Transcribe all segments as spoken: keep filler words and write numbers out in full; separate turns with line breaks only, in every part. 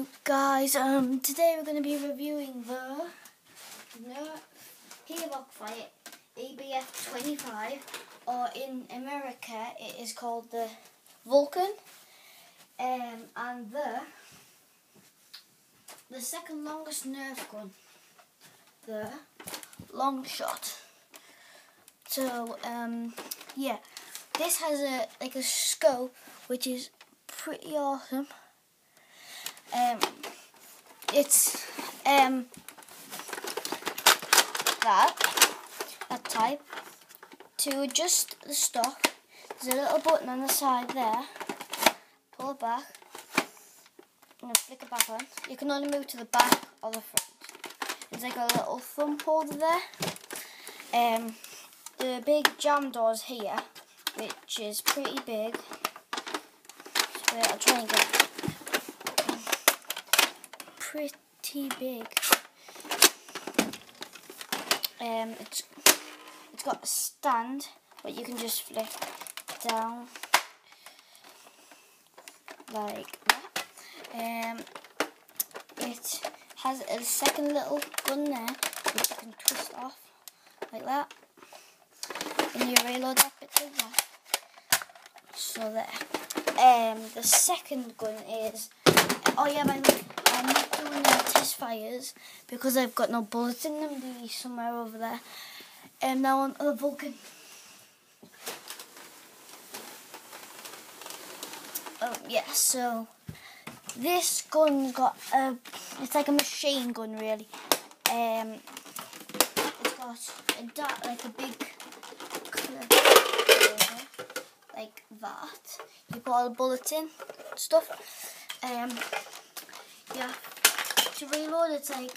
Um, guys, um, today we're going to be reviewing the Nerf Havoc Fight A B F twenty-five, or in America it is called the Vulcan, um, and the the second longest Nerf gun, the long shot. So, um, yeah, this has a like a scope which is pretty awesome. Um, it's um that that type. To adjust the stock, there's a little button on the side there. Pull it back and flick it back on. You can only move to the back or the front. There's like a little thumb holder there. Um, the big jam door's here, which is pretty big. So I'll try and get it. Pretty big. Um, it's it's got a stand, but you can just flip down like that. Um, it has a second little gun there, which you can twist off like that, and you reload that bit like that. So there. Um, the second gun is. Oh yeah, by the way, I'm not doing the test fires because I've got no bullets in them. They're somewhere over there. And um, now on the Vulcan. Oh yeah, so this gun's got a. It's like a machine gun, really. Um, it's got a dot, like a big clip like that. You put all the bullets in, stuff. Um, yeah, to reload it's like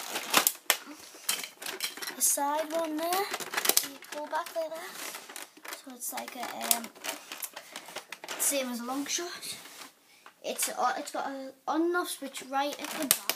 the side one there, you pull back like that, so it's like a, um, same as a long shot. It's uh, it's got a on and off switch right at the back,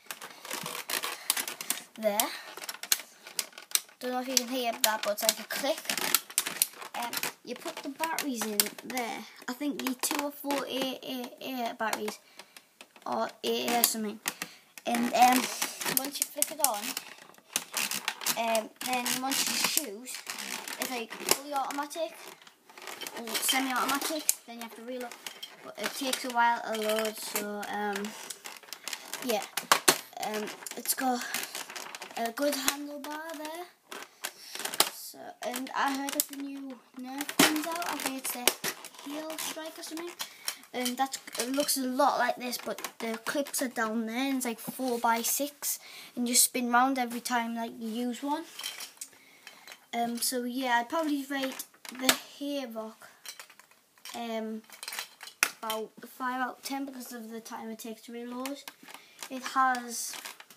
there. Don't know if you can hear that, but it's like a click. Um, you put the batteries in there. I think the two or four A A A batteries, or A A or something. And um, once you flick it on, um, then once you shoot, it's like fully automatic or semi-automatic. Then you have to reload, but it takes a while to load. So um, yeah, um, it's got a good handlebar there. So, and I heard of the new Nerf guns out. I think it's a Heel Strike or something. And that's, it looks a lot like this, but the clips are down there, and it's like four by six, and you spin round every time like you use one. Um, so yeah, I'd probably rate the Havoc um about five out of ten because of the time it takes to reload. It has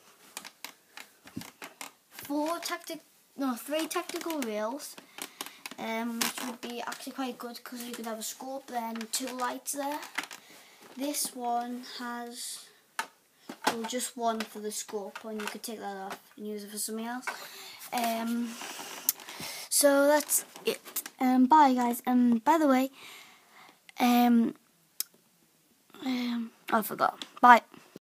four tactic, no, three tactical rails. Um, which would be actually quite good because you could have a scope there and two lights there. This one has, well, just one for the scope, and you could take that off and use it for something else. Um, so that's it. Um, bye guys. Um, by the way, um, um, I forgot. Bye.